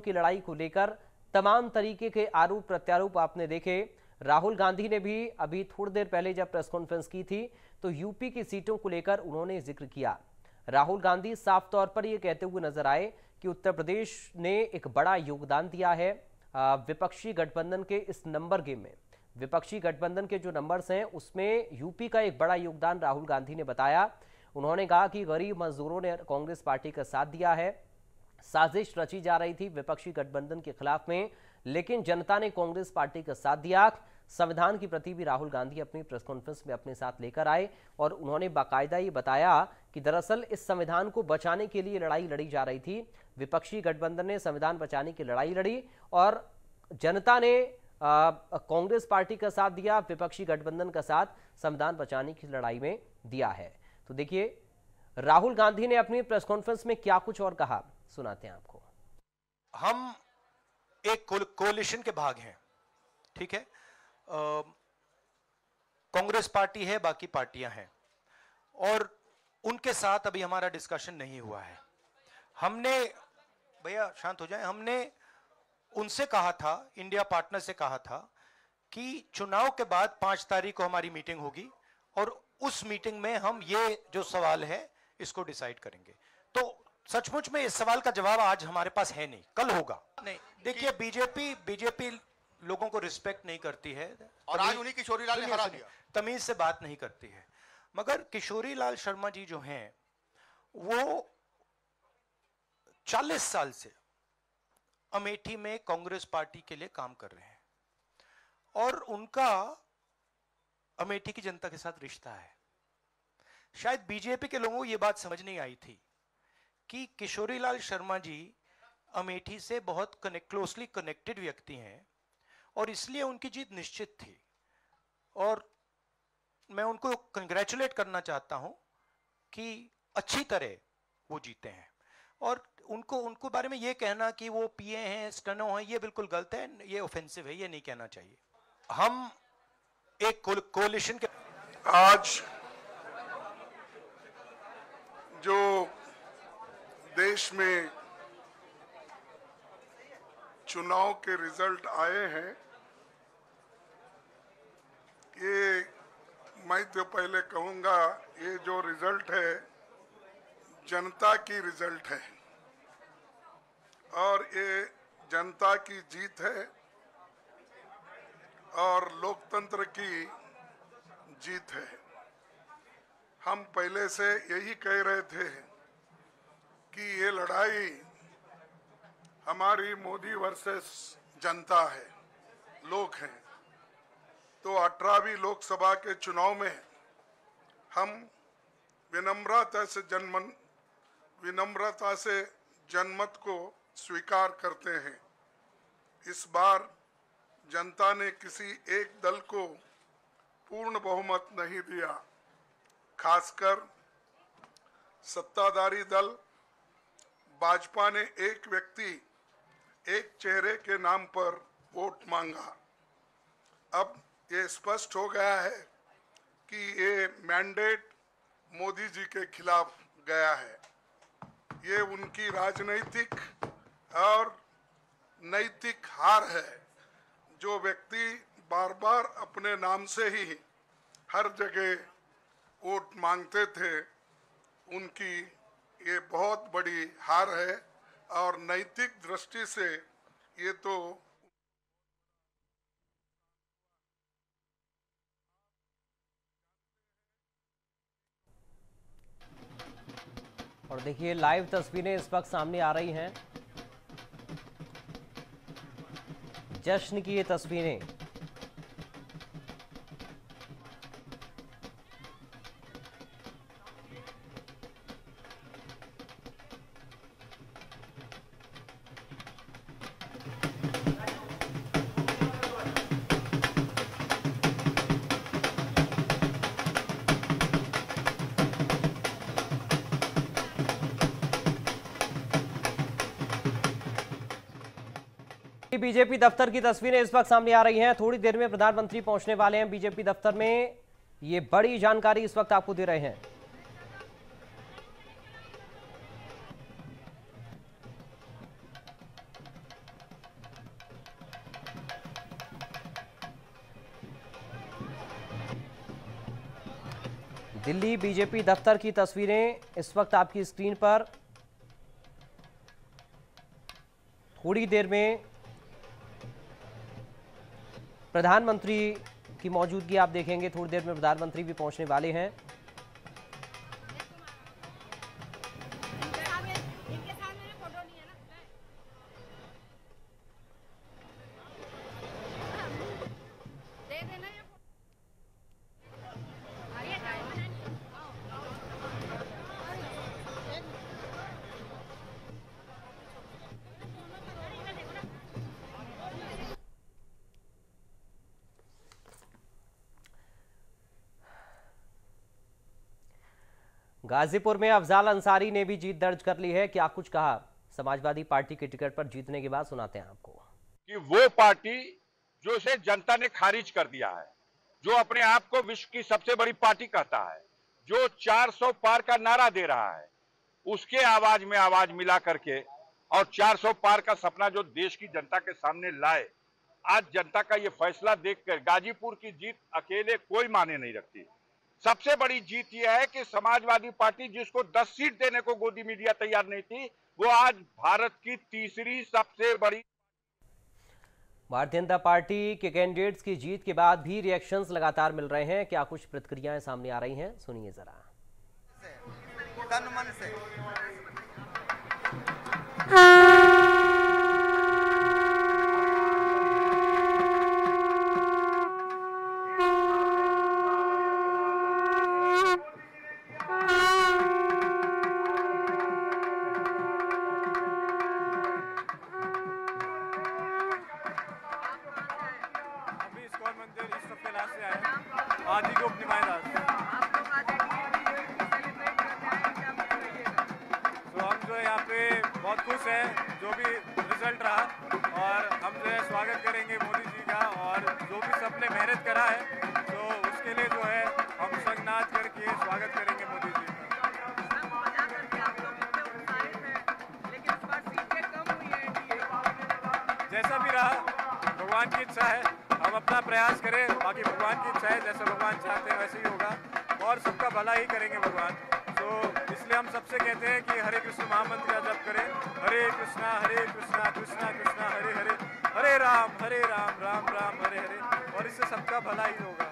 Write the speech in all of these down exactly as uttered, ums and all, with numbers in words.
की लड़ाई को लेकर तमाम तरीके के आरोप प्रत्यारोप आपने देखे। राहुल गांधी ने भी अभी थोड़ी देर पहले जब प्रेस कॉन्फ्रेंस की थी तो यूपी की सीटों को लेकर उन्होंने जिक्र किया। राहुल गांधी साफ तौर पर यह कहते हुए नजर आए कि उत्तर प्रदेश ने एक बड़ा योगदान दिया है विपक्षी गठबंधन के इस नंबर गेम में। विपक्षी गठबंधन के जो नंबर्स हैं उसमें यूपी का एक बड़ा योगदान राहुल गांधी ने बताया। उन्होंने कहा कि गरीब मजदूरों ने कांग्रेस पार्टी का साथ दिया है। साजिश रची जा रही थी विपक्षी गठबंधन के खिलाफ में, लेकिन जनता ने कांग्रेस पार्टी का साथ दिया। संविधान के प्रति भी राहुल गांधी अपनी प्रेस कॉन्फ्रेंस में अपने साथ लेकर आए और उन्होंने बाकायदा ये बताया कि दरअसल इस संविधान को बचाने के लिए लड़ाई लड़ी जा रही थी। विपक्षी गठबंधन ने संविधान बचाने की लड़ाई लड़ी और जनता ने कांग्रेस पार्टी का साथ दिया, विपक्षी गठबंधन का साथ संविधान बचाने की लड़ाई में दिया है। तो देखिए राहुल गांधी ने अपनी प्रेस कॉन्फ्रेंस में क्या कुछ और कहा, सुनाते हैं आपको। हम एक कोलिशन के भाग हैं, ठीक है। कांग्रेस पार्टी है, बाकी पार्टियां हैं और उनके साथ अभी हमारा डिस्कशन नहीं हुआ है। हमने, भैया शांत हो जाए, हमने उनसे कहा था, इंडिया पार्टनर से कहा था कि चुनाव के बाद पांच तारीख को हमारी मीटिंग होगी और उस मीटिंग में हम ये जो सवाल है इसको डिसाइड करेंगे। तो सचमुच में इस सवाल का जवाब आज हमारे पास है नहीं, कल होगा। नहीं, देखिए बीजेपी बीजेपी लोगों को रिस्पेक्ट नहीं करती है और आज उन्हीं किशोरीलाल ने हरा दिया, तमीज से बात नहीं करती है। मगर किशोरीलाल शर्मा जी जो हैं वो चालीस साल से अमेठी में कांग्रेस पार्टी के लिए काम कर रहे हैं और उनका अमेठी की जनता के साथ रिश्ता है। शायद बीजेपी के लोगों को यह बात समझ नहीं आई थी कि किशोरीलाल शर्मा जी अमेठी से बहुत कनेक्ट क्लोजली कनेक्टेड व्यक्ति हैं और इसलिए उनकी जीत निश्चित थी और मैं उनको कंग्रेचुलेट करना चाहता हूं कि अच्छी तरह वो जीते हैं। और उनको उनको बारे में ये कहना कि वो पीए हैं, स्टनो हैं, ये बिल्कुल गलत है, ये ऑफेंसिव है, ये नहीं कहना चाहिए। हम एक कोलिशन के आज जो देश में चुनाव के रिजल्ट आए हैं, ये मैं तो पहले कहूंगा ये जो रिजल्ट है जनता की रिजल्ट है और ये जनता की जीत है और लोकतंत्र की जीत है। हम पहले से यही कह रहे थे कि ये लड़ाई हमारी मोदी वर्सेस जनता है, लोग हैं। तो अठारहवीं लोकसभा के चुनाव में हम विनम्रता से जनमन विनम्रता से जनमत को स्वीकार करते हैं। इस बार जनता ने किसी एक दल को पूर्ण बहुमत नहीं दिया, खासकर सत्ताधारी दल भाजपा ने एक व्यक्ति एक चेहरे के नाम पर वोट मांगा। अब ये स्पष्ट हो गया है कि ये मैंडेट मोदी जी के खिलाफ गया है। ये उनकी राजनीतिक और नैतिक हार है। जो व्यक्ति बार बार अपने नाम से ही हर जगह वोट मांगते थे, उनकी ये बहुत बड़ी हार है और नैतिक दृष्टि से ये तो और देखिए लाइव तस्वीरें इस वक्त सामने आ रही हैं, जश्न की ये तस्वीरें। बीजेपी दफ्तर की तस्वीरें इस वक्त सामने आ रही हैं। थोड़ी देर में प्रधानमंत्री पहुंचने वाले हैं बीजेपी दफ्तर में। ये बड़ी जानकारी इस वक्त आपको दे रहे हैं। दिल्ली बीजेपी दफ्तर की तस्वीरें इस वक्त आपकी स्क्रीन पर। थोड़ी देर में प्रधानमंत्री की मौजूदगी आप देखेंगे। थोड़ी देर में प्रधानमंत्री भी पहुंचने वाले हैं। गाजीपुर में अफजाल अंसारी ने भी जीत दर्ज कर ली है। क्या कुछ कहा समाजवादी पार्टी के टिकट पर जीतने के बाद, सुनाते हैं आपको। कि वो पार्टी जो इसे जनता ने खारिज कर दिया है, जो अपने आप को विश्व की सबसे बड़ी पार्टी कहता है, जो चार सौ पार का नारा दे रहा है, उसके आवाज में आवाज मिला करके और चार सौ पार का सपना जो देश की जनता के सामने लाए, आज जनता का ये फैसला देखकर गाजीपुर की जीत अकेले कोई माने नहीं रखती। सबसे बड़ी जीत यह है कि समाजवादी पार्टी जिसको दस सीट देने को गोदी मीडिया तैयार नहीं थी, वो आज भारत की तीसरी सबसे बड़ी। भारतीय जनता पार्टी के कैंडिडेट्स की जीत के बाद भी रिएक्शंस लगातार मिल रहे हैं। क्या कुछ प्रतिक्रियाएं सामने आ रही हैं, सुनिए जरा। तन मन से आदि को नुमाइंदा तो हम जो है यहाँ पे बहुत खुश हैं जो भी रिजल्ट रहा, और हम जो है स्वागत करेंगे मोदी जी का, और जो भी सबने मेहनत करा है तो उसके लिए जो है हम संग नाच करके स्वागत करेंगे मोदी जी का। जैसा भी रहा भगवान की इच्छा है, हम अपना प्रयास करें, बाकी भगवान की इच्छा है, जैसे भगवान चाहते हैं वैसे ही होगा और सबका भला ही करेंगे भगवान। तो इसलिए हम सबसे कहते हैं कि हरे कृष्ण महामंत्र का जप करें, हरे कृष्णा हरे कृष्णा कृष्णा कृष्णा हरे हरे, हरे राम हरे राम राम राम हरे हरे, और इससे सबका भला ही होगा।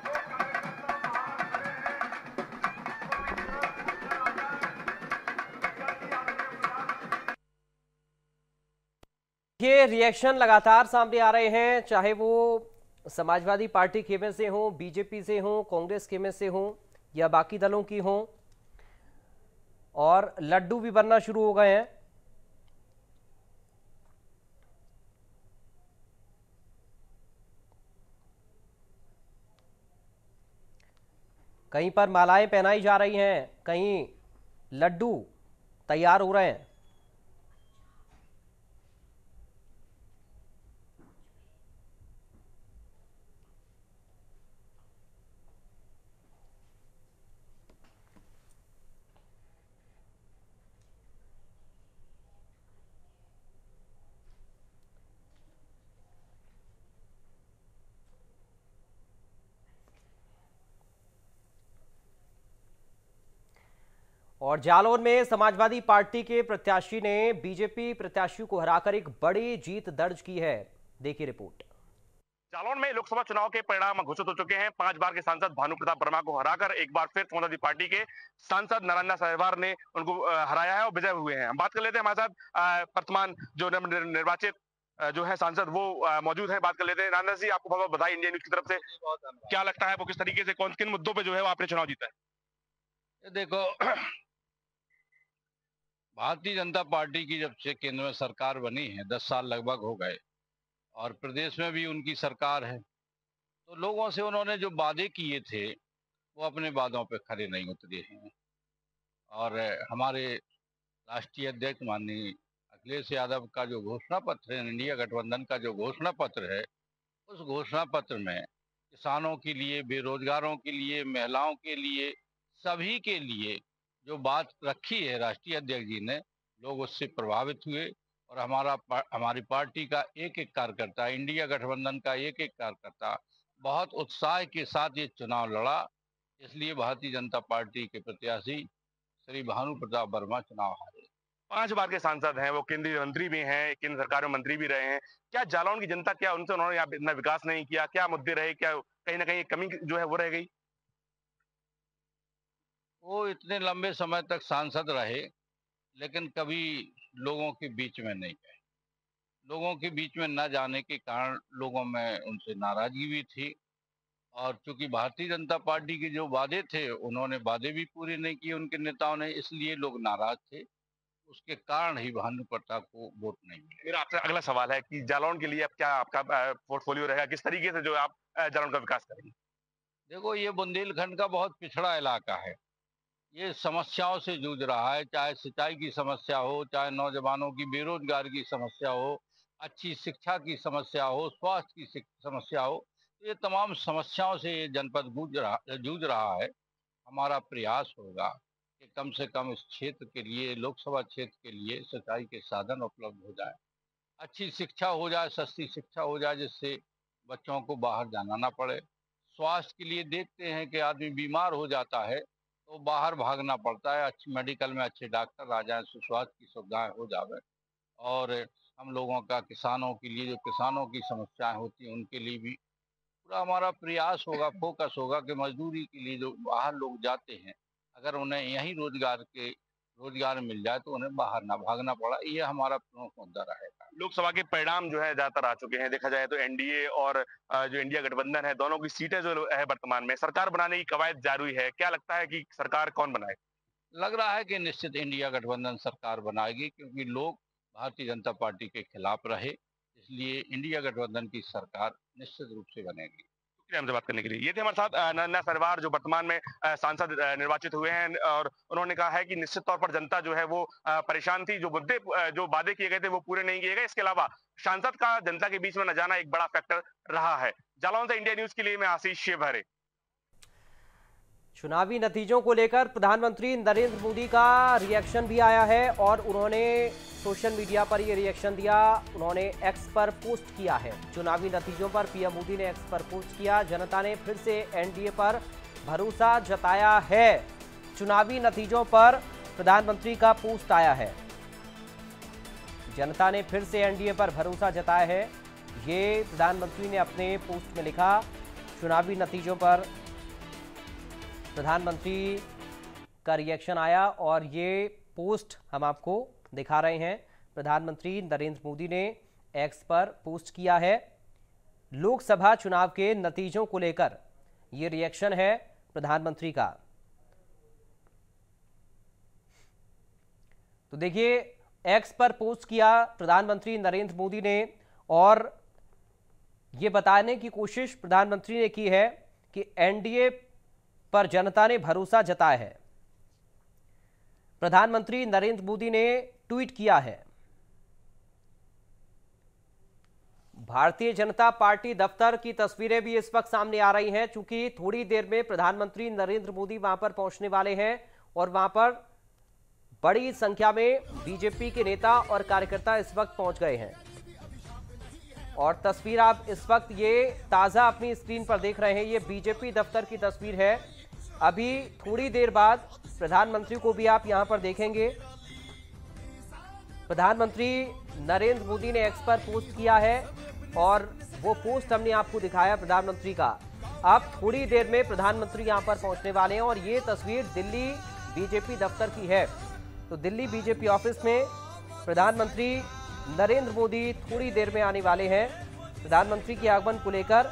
ये रिएक्शन लगातार सामने आ रहे हैं, चाहे वो समाजवादी पार्टी के में से हों, बीजेपी से हों, कांग्रेस के में से हों या बाकी दलों की हों, और लड्डू भी बनना शुरू हो गए हैं। कहीं पर मालाएं पहनाई जा रही हैं, कहीं लड्डू तैयार हो रहे हैं। और जालौन में समाजवादी पार्टी के प्रत्याशी ने बीजेपी प्रत्याशी को हराकर एक बड़ी जीत दर्ज की है। देखिए रिपोर्ट। जालौन में लोकसभा चुनाव के परिणाम घोषित हो चुके हैं। पांच बार के सांसद भानु प्रताप वर्मा को हराकर एक बार फिर समाजवादी पार्टी के सांसद नारायण सहवार ने उनको हराया है और विजय हुए हैं। हम बात कर लेते हैं, हमारे साथ वर्तमान जो निर्वाचित जो है सांसद वो मौजूद है, बात कर लेते हैं। नारायण जी, आपको बहुत बधाई इंडिया न्यूज की तरफ से। क्या लगता है वो किस तरीके से, कौन किन मुद्दों पर जो है वो आपने चुनाव जीता है? देखो, भारतीय जनता पार्टी की जब से केंद्र में सरकार बनी है, दस साल लगभग हो गए, और प्रदेश में भी उनकी सरकार है, तो लोगों से उन्होंने जो वादे किए थे वो अपने वादों पे खरे नहीं उतरे हैं। और हमारे राष्ट्रीय अध्यक्ष माननीय अखिलेश यादव का जो घोषणा पत्र है, इंडिया गठबंधन का जो घोषणा पत्र है, उस घोषणा पत्र में किसानों के लिए, बेरोजगारों के लिए, महिलाओं के लिए, सभी के लिए जो बात रखी है राष्ट्रीय अध्यक्ष जी ने, लोग उससे प्रभावित हुए। और हमारा हमारी पार्टी का एक एक कार्यकर्ता, इंडिया गठबंधन का एक एक कार्यकर्ता बहुत उत्साह के साथ ये चुनाव लड़ा। इसलिए भारतीय जनता पार्टी के प्रत्याशी श्री भानु प्रताप वर्मा चुनाव हारे। पांच बार के सांसद हैं, वो केंद्रीय मंत्री भी हैं, केंद्र सरकार में मंत्री भी रहे हैं। क्या जालौन की जनता, क्या उनसे उन्होंने यहाँ इतना विकास नहीं किया? क्या मुद्दे रहे? क्या कहीं ना कहीं कमी जो है वो रह गई? वो इतने लंबे समय तक सांसद रहे, लेकिन कभी लोगों के बीच में नहीं गए। लोगों के बीच में न जाने के कारण लोगों में उनसे नाराजगी भी थी, और चूंकि भारतीय जनता पार्टी के जो वादे थे उन्होंने वादे भी पूरे नहीं किए उनके नेताओं ने, इसलिए लोग नाराज थे। उसके कारण ही भानु प्रताप को वोट नहीं मिले। मेरा आपसे अगला सवाल है कि जालौन के लिए अब क्या आपका पोर्टफोलियो रहेगा? किस तरीके से जो आप जालौन का विकास करेंगे? देखो, ये बुंदेलखंड का बहुत पिछड़ा इलाका है। ये समस्याओं से जूझ रहा है, चाहे सिंचाई की समस्या हो, चाहे नौजवानों की बेरोजगार की समस्या हो, अच्छी शिक्षा की समस्या हो, स्वास्थ्य की समस्या हो। ये तमाम समस्याओं से ये जनपद जूझ रहा जूझ रहा है। हमारा प्रयास होगा कि कम से कम इस क्षेत्र के लिए, लोकसभा क्षेत्र के लिए सिंचाई के साधन उपलब्ध हो जाए, अच्छी शिक्षा हो जाए, सस्ती शिक्षा हो जाए, जिससे बच्चों को बाहर जाना ना पड़े। स्वास्थ्य के लिए देखते हैं कि आदमी बीमार हो जाता है तो बाहर भागना पड़ता है, अच्छी मेडिकल में अच्छे डॉक्टर आ जाए, स्वास्थ्य की सुविधाएं हो जाए। और हम लोगों का, किसानों के लिए, जो किसानों की समस्याएं होती हैं उनके लिए भी पूरा हमारा प्रयास होगा, फोकस होगा कि मजदूरी के लिए जो बाहर लोग जाते हैं, अगर उन्हें यहीं रोजगार के रोजगार मिल जाए तो उन्हें बाहर ना भागना पड़ा। ये हमारा प्रमुख मुद्दा रहेगा। लोकसभा के परिणाम जो है ज्यादातर आ चुके हैं। देखा जाए तो एनडीए और जो इंडिया गठबंधन है, दोनों की सीटें जो है वर्तमान में, सरकार बनाने की कवायद जारी है। क्या लगता है कि सरकार कौन बनाए? लग रहा है कि निश्चित इंडिया गठबंधन सरकार बनाएगी, क्योंकि लोग भारतीय जनता पार्टी के खिलाफ रहे, इसलिए इंडिया गठबंधन की सरकार निश्चित रूप से बनेगी। शुक्रिया हमसे बात करने के लिए। ये थे हमारे साथ नन्ना सरवार, जो वर्तमान में सांसद निर्वाचित हुए हैं, और उन्होंने कहा है कि निश्चित तौर पर जनता जो है वो परेशान थी। जो मुद्दे, जो वादे किए गए थे वो पूरे नहीं किए गए। इसके अलावा सांसद का जनता के बीच में न जाना एक बड़ा फैक्टर रहा है। जालौन से इंडिया न्यूज के लिए मैं आशीष शिवहरे। चुनावी नतीजों को लेकर प्रधानमंत्री नरेंद्र मोदी का रिएक्शन भी आया है, और उन्होंने सोशल मीडिया पर ये रिएक्शन दिया। उन्होंने एक्स पर पोस्ट किया है। चुनावी नतीजों पर पीएम मोदी ने एक्स पर पोस्ट किया। जनता ने फिर से एनडीए पर भरोसा जताया है। चुनावी नतीजों पर प्रधानमंत्री का पोस्ट आया है। जनता ने फिर से एनडीए पर भरोसा जताया है, ये प्रधानमंत्री ने अपने पोस्ट में लिखा। चुनावी नतीजों पर प्रधानमंत्री का रिएक्शन आया, और ये पोस्ट हम आपको दिखा रहे हैं। प्रधानमंत्री नरेंद्र मोदी ने एक्स पर पोस्ट किया है। लोकसभा चुनाव के नतीजों को लेकर ये रिएक्शन है प्रधानमंत्री का। तो देखिए, एक्स पर पोस्ट किया प्रधानमंत्री नरेंद्र मोदी ने, और ये बताने की कोशिश प्रधानमंत्री ने की है कि एनडीए पर जनता ने भरोसा जताया है। प्रधानमंत्री नरेंद्र मोदी ने ट्वीट किया है। भारतीय जनता पार्टी दफ्तर की तस्वीरें भी इस वक्त सामने आ रही हैं, चूंकि थोड़ी देर में प्रधानमंत्री नरेंद्र मोदी वहां पर पहुंचने वाले हैं, और वहां पर बड़ी संख्या में बीजेपी के नेता और कार्यकर्ता इस वक्त पहुंच गए हैं। और तस्वीर आप इस वक्त ये ताजा अपनी स्क्रीन पर देख रहे हैं, ये बीजेपी दफ्तर की तस्वीर है। अभी थोड़ी देर बाद प्रधानमंत्री को भी आप यहां पर देखेंगे। प्रधानमंत्री नरेंद्र मोदी ने एक्स पर पोस्ट किया है, और वो पोस्ट हमने आपको दिखाया प्रधानमंत्री का। अब थोड़ी देर में प्रधानमंत्री यहां पर पहुंचने वाले हैं, और ये तस्वीर दिल्ली बीजेपी दफ्तर की है। तो दिल्ली बीजेपी ऑफिस में प्रधानमंत्री नरेंद्र मोदी थोड़ी देर में आने वाले हैं। प्रधानमंत्री के आगमन को लेकर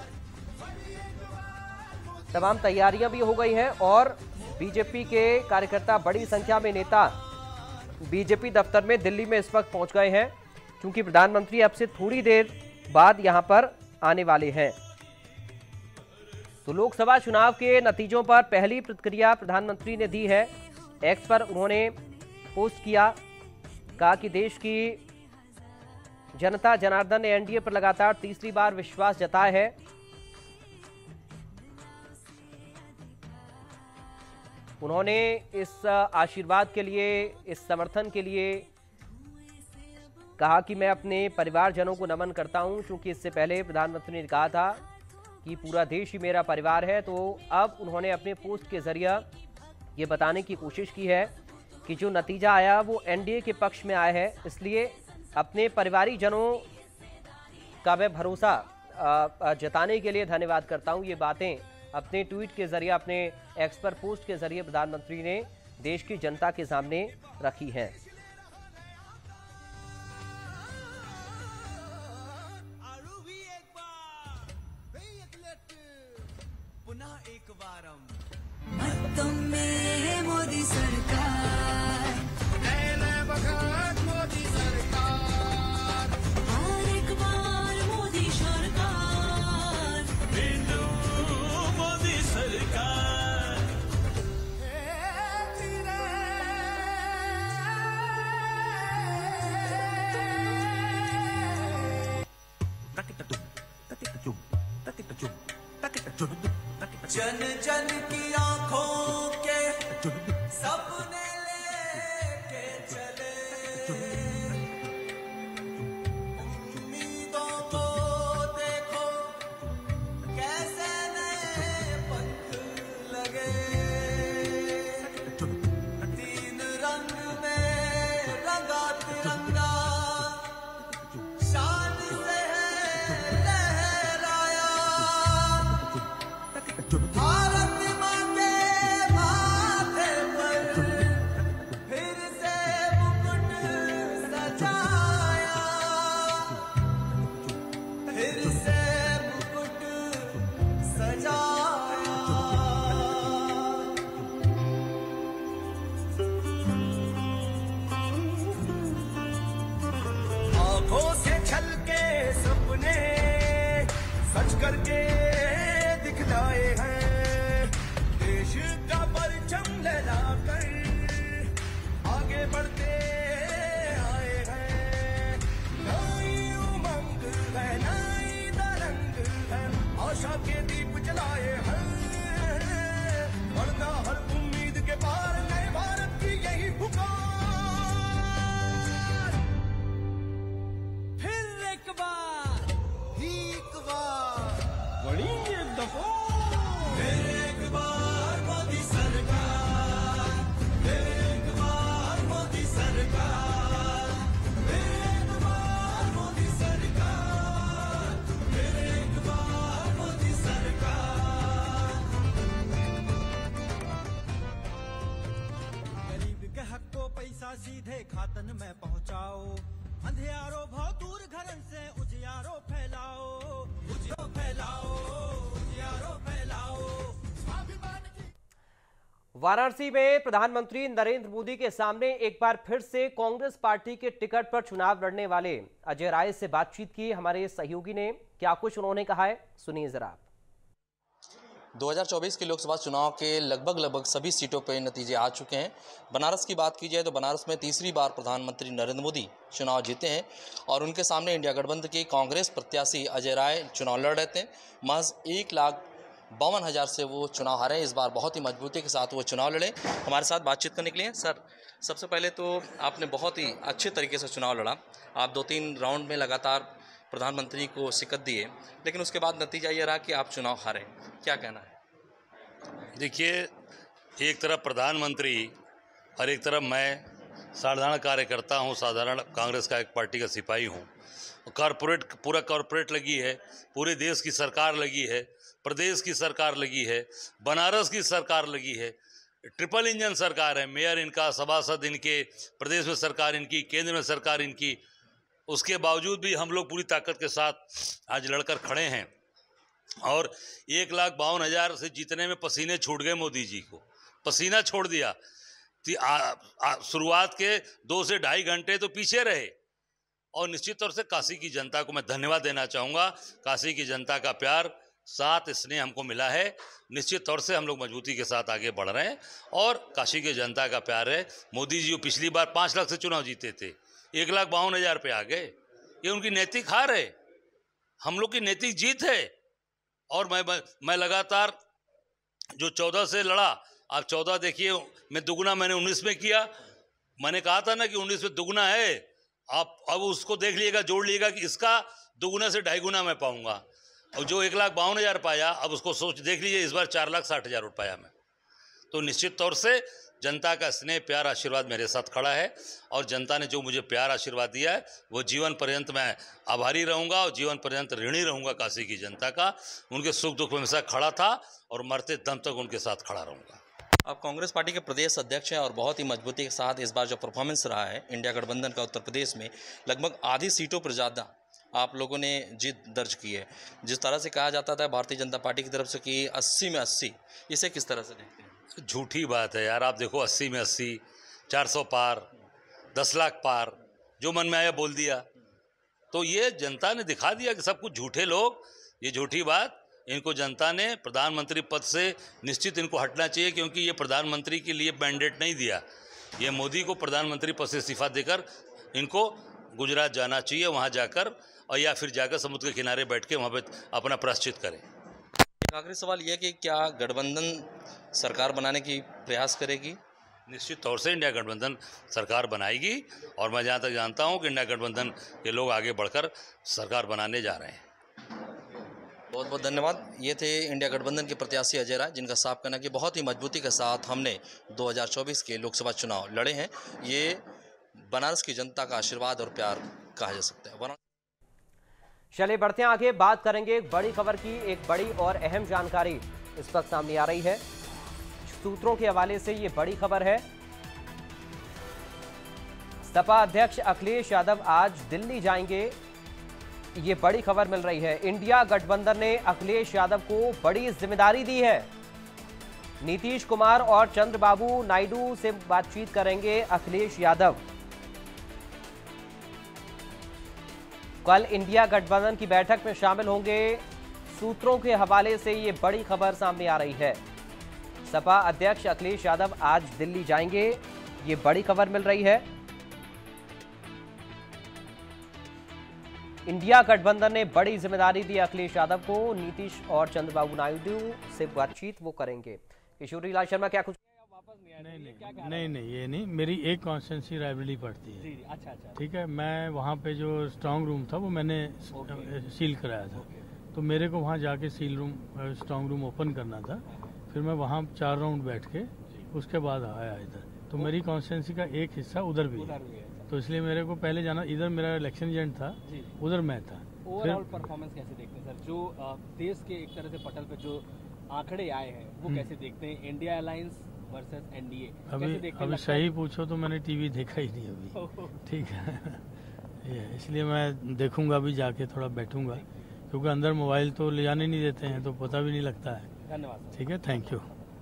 तमाम तैयारियां भी हो गई हैं, और बीजेपी के कार्यकर्ता, बड़ी संख्या में नेता बीजेपी दफ्तर में दिल्ली में इस वक्त पहुंच गए हैं, क्योंकि प्रधानमंत्री अब से थोड़ी देर बाद यहां पर आने वाले हैं। तो लोकसभा चुनाव के नतीजों पर पहली प्रतिक्रिया प्रधानमंत्री ने दी है। एक्स पर उन्होंने पोस्ट किया, कहा कि देश की जनता जनार्दन ने एनडीए पर लगातार तीसरी बार विश्वास जताया है। उन्होंने इस आशीर्वाद के लिए, इस समर्थन के लिए कहा कि मैं अपने परिवारजनों को नमन करता हूं, क्योंकि इससे पहले प्रधानमंत्री ने कहा था कि पूरा देश ही मेरा परिवार है, तो अब उन्होंने अपने पोस्ट के जरिए ये बताने की कोशिश की है कि जो नतीजा आया वो एनडीए के पक्ष में आया है, इसलिए अपने परिवारीजनों का मैं भरोसा जताने के लिए धन्यवाद करता हूं। ये बातें अपने ट्वीट के जरिए, अपने एक्स पर पोस्ट के जरिए प्रधानमंत्री ने देश की जनता के सामने रखी हैं। मोदी सरकार, मोदी सरकार, हर एक बार मोदी सरकार, मोदी सरकार, जन जन की आंखों के सपने लेके चले, उम्मीदों को देखो कैसे नए पंख लगे, तीन रंग में रंगा तिरंगा शान से है लहराया, भारत मां के माथे पर फिर से मुकुट सजाया, फिर से मुकुट सजाया। आंखों से छलके सपने सच करके दिखलाए हैं, देश का परचम लहराकर आगे बढ़ते आए हैं, नई उमंग है, नई तरंग है, आशा के दीप जलाए हैं, बढ़ना हर उम्मीद के पार नए भारत की यही पुकार, फिर एक बार ही एक बार बड़ी एक दफा, फिर एक बार मोदी सरकार, फिर एक बार मोदी सरकार, फिर एक बार मोदी सरकार, फिर एक बार मोदी सरकार। गरीब के हक को पैसा सीधे खातन में पहुंचाओ, अंधियारो भाव दूर घरन से उजियारो फैलाओ, उजियारो फैलाओ, उजियारो फैलाओ, स्वाभिमान की। वाराणसी में प्रधानमंत्री नरेंद्र मोदी के सामने एक बार फिर से कांग्रेस पार्टी के टिकट पर चुनाव लड़ने वाले अजय राय से बातचीत की हमारे सहयोगी ने। क्या कुछ उन्होंने कहा है, सुनिए जरा। दो हज़ार चौबीस के लोकसभा चुनाव के लगभग लगभग सभी सीटों पर नतीजे आ चुके हैं। बनारस की बात की जाए तो बनारस में तीसरी बार प्रधानमंत्री नरेंद्र मोदी चुनाव जीते हैं और उनके सामने इंडिया गठबंधन के कांग्रेस प्रत्याशी अजय राय चुनाव लड़ रहे थे। महज एक लाख बावन हज़ार से वो चुनाव हारे। इस बार बहुत ही मजबूती के साथ वो चुनाव लड़े। हमारे साथ बातचीत करने के लिए सर, सबसे पहले तो आपने बहुत ही अच्छे तरीके से चुनाव लड़ा। आप दो तीन राउंड में लगातार प्रधानमंत्री को शिकस्त दिए, लेकिन उसके बाद नतीजा ये रहा कि आप चुनाव हारे। क्या कहना है? देखिए, एक तरफ प्रधानमंत्री और एक तरफ मैं साधारण कार्यकर्ता हूँ, साधारण कांग्रेस का एक पार्टी का सिपाही हूँ। कॉरपोरेट, पूरा कॉरपोरेट लगी है, पूरे देश की सरकार लगी है, प्रदेश की सरकार लगी है, बनारस की सरकार लगी है, ट्रिपल इंजन सरकार है। मेयर इनका, सभासद इनके, प्रदेश में सरकार इनकी, केंद्र में सरकार इनकी। उसके बावजूद भी हम लोग पूरी ताकत के साथ आज लड़कर खड़े हैं और एक लाख बावन हज़ार से जीतने में पसीने छूट गए। मोदी जी को पसीना छोड़ दिया। शुरुआत के दो से ढाई घंटे तो पीछे रहे और निश्चित तौर से काशी की जनता को मैं धन्यवाद देना चाहूँगा। काशी की जनता का प्यार, साथ स्नेह हमको मिला है। निश्चित तौर से हम लोग मजबूती के साथ आगे बढ़ रहे हैं और काशी की जनता का प्यार है। मोदी जी पिछली बार पाँच लाख से चुनाव जीते थे, एक लाख बावन हज़ार पे आ गए। ये उनकी नैतिक हार है, हम लोग की नैतिक जीत है। और मैं मैं लगातार जो चौदह से लड़ा, आप चौदह देखिए, मैं दुगना मैंने उन्नीस में किया। मैंने कहा था ना कि उन्नीस में दुगना है, आप अब उसको देख लीजिएगा, जोड़ लीजिएगा कि इसका दुगुना से ढाई गुना मैं पाऊंगा। और जो एक लाख बावन हज़ार पाया, अब उसको सोच देख लीजिए इस बार चार लाख साठ हज़ार वोट पाया मैं। तो निश्चित तौर से जनता का स्नेह प्यार आशीर्वाद मेरे साथ खड़ा है और जनता ने जो मुझे प्यार आशीर्वाद दिया है वो जीवन पर्यंत मैं आभारी रहूंगा और जीवन पर्यंत ऋणी रहूंगा काशी की जनता का। उनके सुख दुख में हमेशा खड़ा था और मरते दम तक उनके साथ खड़ा रहूंगा। आप कांग्रेस पार्टी के प्रदेश अध्यक्ष हैं और बहुत ही मजबूती के साथ इस बार जो परफॉर्मेंस रहा है इंडिया गठबंधन का उत्तर प्रदेश में, लगभग आधी सीटों पर ज़्यादा आप लोगों ने जीत दर्ज की है। जिस तरह से कहा जाता था भारतीय जनता पार्टी की तरफ से कि अस्सी में अस्सी, इसे किस तरह से देखते हैं? झूठी बात है यार। आप देखो अस्सी में अस्सी, चार सौ पार, दस लाख पार, जो मन में आया बोल दिया। तो ये जनता ने दिखा दिया कि सब कुछ झूठे लोग, ये झूठी बात। इनको जनता ने प्रधानमंत्री पद से निश्चित इनको हटना चाहिए, क्योंकि ये प्रधानमंत्री के लिए मैंडेट नहीं दिया। ये मोदी को प्रधानमंत्री पद से इस्तीफा देकर इनको गुजरात जाना चाहिए, वहाँ जाकर और या फिर जाकर समुद्र के किनारे बैठ के वहाँ पे अपना प्रायश्चित करें। एक आखिरी सवाल यह कि क्या गठबंधन सरकार बनाने की प्रयास करेगी? निश्चित तौर से इंडिया गठबंधन सरकार बनाएगी और मैं जहाँ तक जानता हूँ कि इंडिया गठबंधन के लोग आगे बढ़कर सरकार बनाने जा रहे हैं। बहुत बहुत धन्यवाद। ये थे इंडिया गठबंधन के प्रत्याशी अजय राय, जिनका साफ कहना कि बहुत ही मजबूती के साथ हमने दो हज़ार चौबीस के लोकसभा चुनाव लड़े हैं। ये बनारस की जनता का आशीर्वाद और प्यार कहा जा सकता है। चलिए बढ़ते हैं आगे, बात करेंगे एक बड़ी खबर की। एक बड़ी और अहम जानकारी इस वक्त सामने आ रही है। सूत्रों के हवाले से ये बड़ी खबर है। सपा अध्यक्ष अखिलेश यादव आज दिल्ली जाएंगे, ये बड़ी खबर मिल रही है। इंडिया गठबंधन ने अखिलेश यादव को बड़ी जिम्मेदारी दी है। नीतीश कुमार और चंद्रबाबू नायडू से बातचीत करेंगे अखिलेश यादव। कल इंडिया गठबंधन की बैठक में शामिल होंगे। सूत्रों के हवाले से ये बड़ी खबर सामने आ रही है। सपा अध्यक्ष अखिलेश यादव आज दिल्ली जाएंगे, ये बड़ी खबर मिल रही है। इंडिया गठबंधन ने बड़ी जिम्मेदारी दी अखिलेश यादव को। नीतीश और चंद्रबाबू नायडू से बातचीत वो करेंगे। किशोरी लाल शर्मा, क्या कुछ? नहीं नहीं नहीं नहीं ये नहीं, मेरी एक कॉन्स्टिट्यूंसी रायबरेली पड़ती है। अच्छा अच्छा ठीक है। मैं वहाँ पे जो स्ट्रांग रूम था वो मैंने सील कराया था, तो मेरे को वहाँ जाके seal room strong room open करना था। फिर मैं वहाँ चार राउंड बैठ के उसके बाद आया इधर। तो मेरी कॉन्स्टिट्यूंसी का एक हिस्सा उधर भी है, तो इसलिए मेरे को पहले जाना। इधर मेरा इलेक्शन एजेंट था, उधर मैं था। ओवरऑल परफॉर्मेंस कैसे देखते हैं सर? जो देश के एक तरह से पटल पे जो आंकड़े आए हैं वो कैसे देखते हैं? इंडिया अलायंस वर्सेस एनडीए अभी अभी सही पूछो तो मैंने टीवी देखा ही नहीं अभी। ठीक है ये इसलिए मैं देखूंगा, अभी जाके थोड़ा बैठूंगा, क्योंकि अंदर मोबाइल तो ले जाने नहीं देते हैं, तो पता भी नहीं लगता है। धन्यवाद। ठीक है, थैंक यू।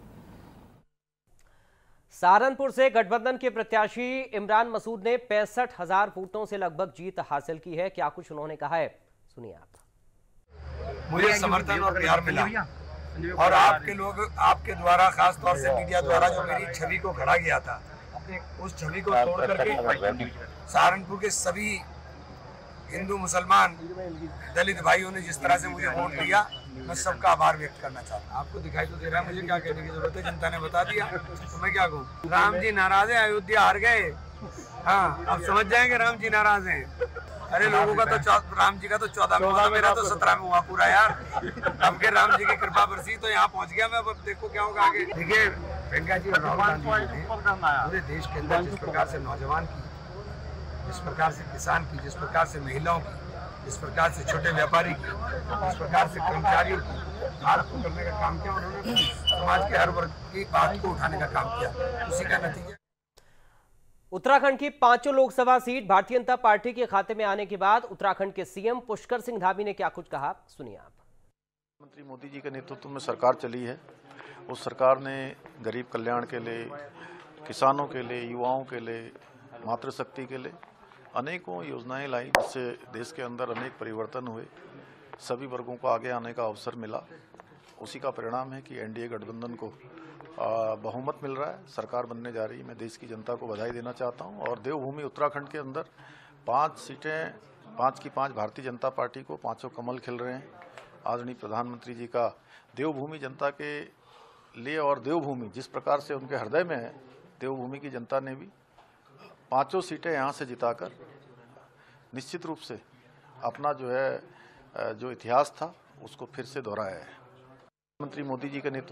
सहारनपुर से गठबंधन के प्रत्याशी इमरान मसूद ने पैंसठ हजार वोटों से लगभग जीत हासिल की है। क्या कुछ उन्होंने कहा है, सुनिए आप। मुझे समर्थन और प्यार मिला और आपके लोग, आपके द्वारा, खास तौर से मीडिया द्वारा जो मेरी छवि को खड़ा किया था, उस छवि को तोड़ करके सहारनपुर के सभी हिंदू, मुसलमान, दलित भाइयों ने जिस तरह से मुझे वोट दिया, मैं सबका आभार व्यक्त करना चाहता हूँ। आपको दिखाई तो दे रहा है, मुझे क्या कहने की जरूरत है, जनता ने बता दिया, तो मैं क्या कहूँ। राम जी नाराज है, अयोध्या हार गए। हाँ, आप समझ जाएंगे राम जी नाराज हैं। अरे लोगों का तो राम जी का तो चौदह में हुआ, मेरा तो सत्रह में हुआ पूरा यार। अब के राम जी की कृपा बरसी तो यहाँ पहुँच गया मैं। अब देखो क्या होगा आगे। देखिए प्रियंका जी और राहुल गांधी जी ने पूरे देश के अंदर जिस प्रकार से नौजवान की, जिस प्रकार से किसान की, जिस प्रकार से महिलाओं की, जिस प्रकार से छोटे व्यापारी की, जिस प्रकार से कर्मचारियों की हाथ पकड़ने का काम किया, उन्होंने समाज के हर वर्ग की बात को उठाने का काम किया, उसी का नतीजा। उत्तराखंड की पांचों लोकसभा सीट भारतीय जनता पार्टी के खाते में आने के बाद उत्तराखंड के सीएम पुष्कर सिंह धामी ने क्या कुछ कहा, सुनिए आप। प्रधानमंत्री मोदी जी के नेतृत्व में सरकार चली है। उस सरकार ने गरीब कल्याण के लिए, किसानों के लिए, युवाओं के लिए, मातृशक्ति के लिए अनेकों योजनाएं लाई, जिससे देश के अंदर अनेक परिवर्तन हुए, सभी वर्गों को आगे आने का अवसर मिला। उसी का परिणाम है कि एनडीए गठबंधन को बहुमत मिल रहा है, सरकार बनने जा रही है। मैं देश की जनता को बधाई देना चाहता हूं। और देवभूमि उत्तराखंड के अंदर पांच सीटें, पांच की पांच भारतीय जनता पार्टी को, पांचों कमल खिल रहे हैं। आदरणीय प्रधानमंत्री जी का देवभूमि जनता के लिए, और देवभूमि जिस प्रकार से उनके हृदय में है, देवभूमि की जनता ने भी पांचों सीटें यहाँ से जिताकर निश्चित रूप से अपना जो है जो इतिहास था उसको फिर से दोहराया है। प्रधानमंत्री मोदी जी का नेतृत्व।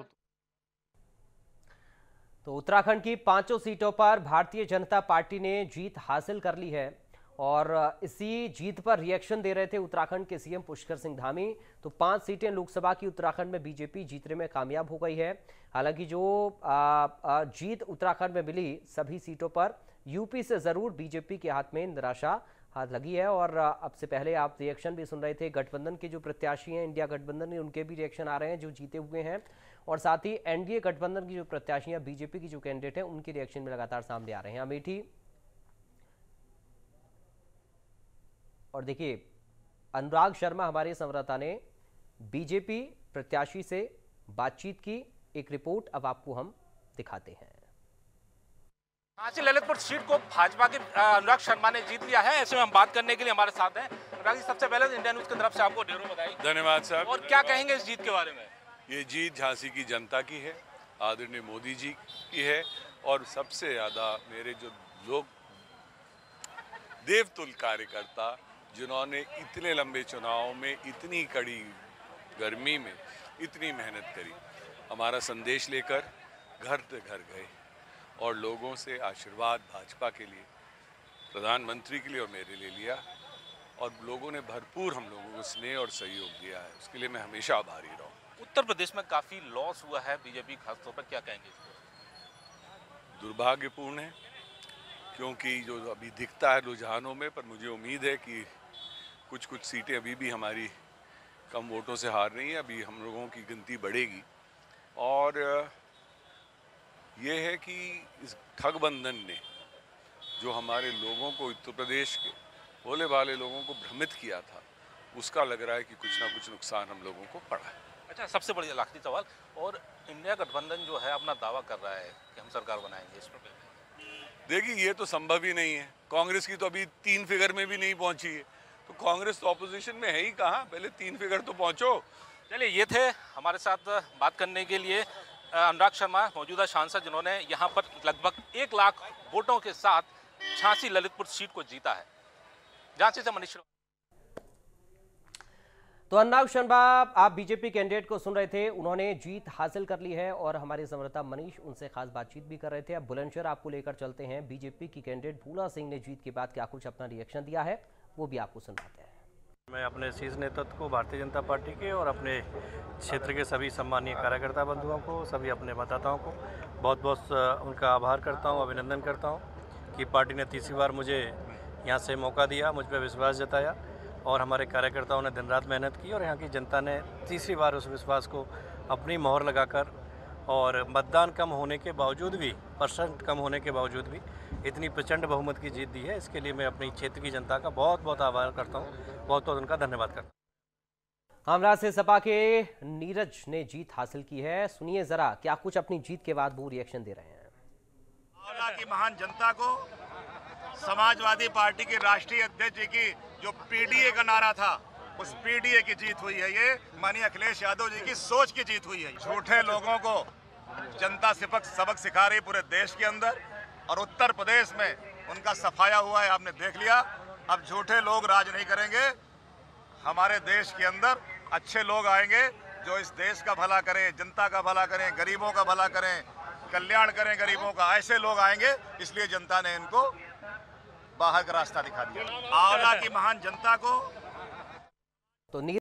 तो उत्तराखंड की पांचों सीटों पर भारतीय जनता पार्टी ने जीत हासिल कर ली है और इसी जीत पर रिएक्शन दे रहे थे उत्तराखंड के सीएम पुष्कर सिंह धामी। तो पांच सीटें लोकसभा की उत्तराखंड में बीजेपी जीतने में कामयाब हो गई है। हालांकि जो आ, आ, जीत उत्तराखंड में मिली सभी सीटों पर यूपी से जरूर बीजेपी के हाथ में निराशा हाथ लगी है। और अब से पहले आप रिएक्शन भी सुन रहे थे गठबंधन के जो प्रत्याशी हैं इंडिया गठबंधन के, उनके भी रिएक्शन आ रहे हैं जो जीते हुए हैं। और साथ ही एनडीए गठबंधन की जो प्रत्याशी हैं बीजेपी की जो कैंडिडेट हैं उनके रिएक्शन भी लगातार सामने आ रहे हैं। अमेठी और देखिए अनुराग शर्मा हमारे संवाददाता ने बीजेपी प्रत्याशी से बातचीत की, एक रिपोर्ट अब आपको हम दिखाते हैं। झांसी ललितपुर सीट को भाजपा के अनुराग शर्मा ने जीत लिया है। ऐसे में हम बात करने के लिए हमारे साथ हैं अनुराग जी। सबसे पहले इंडिया न्यूज की तरफ से आपको ढेरों बधाई। धन्यवाद साहब। और क्या कहेंगे इस जीत के बारे में? ये जीत झांसी की जनता की है, आदरणीय मोदी जी की है और सबसे ज्यादा मेरे जो लोग देवतुल्य कार्यकर्ता जिन्होंने इतने लंबे चुनाव में इतनी कड़ी गर्मी में इतनी मेहनत करी, हमारा संदेश लेकर घर से घर गए और लोगों से आशीर्वाद भाजपा के लिए, प्रधानमंत्री के लिए और मेरे लिए लिया और लोगों ने भरपूर हम लोगों को स्नेह और सहयोग दिया है। उसके लिए मैं हमेशा आभारी रहूँ। उत्तर प्रदेश में काफी लॉस हुआ है बीजेपी खासतौर पर, क्या कहेंगे? दुर्भाग्यपूर्ण है क्योंकि जो अभी दिखता है रुझानों में, पर मुझे उम्मीद है कि कुछ कुछ सीटें अभी भी हमारी कम वोटों से हार रही हैं। अभी हम लोगों की गिनती बढ़ेगी और ये है कि इस ठगबंधन ने जो हमारे लोगों को, उत्तर प्रदेश के भोले भाले लोगों को भ्रमित किया था, उसका लग रहा है कि कुछ ना कुछ नुकसान हम लोगों को पड़ा है। अच्छा, सबसे बड़ी आखिरी सवाल, और इंडिया गठबंधन जो है अपना दावा कर रहा है कि हम सरकार बनाएंगे, इस पर देखिए ये तो संभव ही नहीं है। कांग्रेस की तो अभी तीन फिगर में भी नहीं पहुंची है, तो कांग्रेस तो ऑपोजिशन में है ही कहाँ, पहले तीन फिगर तो पहुंचो। चलिए, ये थे हमारे साथ बात करने के लिए अनुराग शर्मा, मौजूदा सांसद, जिन्होंने यहाँ पर लगभग एक लाख वोटों के साथ झांसी ललितपुर सीट को जीता है। झांसी से मनीष। तो अनुराग शर्मा आप बीजेपी कैंडिडेट को सुन रहे थे, उन्होंने जीत हासिल कर ली है और हमारे संवाददाता मनीष उनसे खास बातचीत भी कर रहे थे। अब बुलंदशहर आपको लेकर चलते हैं। बीजेपी की कैंडिडेट भूला सिंह ने जीत के बाद क्या कुछ अपना रिएक्शन दिया है, वो भी आपको सुनवाते हैं। मैं अपने शीर्ष नेतृत्व को, भारतीय जनता पार्टी के और अपने क्षेत्र के सभी सम्मानीय कार्यकर्ता बंधुओं को, सभी अपने मतदाताओं को बहुत बहुत उनका आभार करता हूं, अभिनंदन करता हूं कि पार्टी ने तीसरी बार मुझे यहां से मौका दिया, मुझ पर विश्वास जताया और हमारे कार्यकर्ताओं ने दिन रात मेहनत की और यहाँ की जनता ने तीसरी बार उस विश्वास को अपनी मोहर लगाकर और मतदान कम होने के बावजूद भी, परसेंट कम होने के बावजूद भी इतनी प्रचंड बहुमत की जीत दी है। इसके लिए मैं अपनी क्षेत्र की जनता का बहुत बहुत आभार करता हूँ, बहुत बहुत उनका धन्यवाद करता हूँ। हमरा से सपा के नीरज ने जीत हासिल की है, सुनिए जरा क्या कुछ अपनी जीत के बाद वो रिएक्शन दे रहे हैं। आंवला की महान जनता को, समाजवादी पार्टी के राष्ट्रीय अध्यक्ष जी की जो पीडीए का नारा था, उस पीडीए की जीत हुई है। ये माननीय अखिलेश यादव जी की सोच की जीत हुई है। झूठे लोगों को जनता सिपक सबक सिखा रही पूरे देश के अंदर, और उत्तर प्रदेश में उनका सफाया हुआ है, आपने देख लिया। अब झूठे लोग राज नहीं करेंगे, हमारे देश के अंदर अच्छे लोग आएंगे जो इस देश का भला करें, जनता का भला करें, गरीबों का भला करें, कल्याण करें गरीबों का। ऐसे लोग आएंगे, इसलिए जनता ने इनको बाहर का रास्ता दिखा दिया। आंवला की महान जनता को तो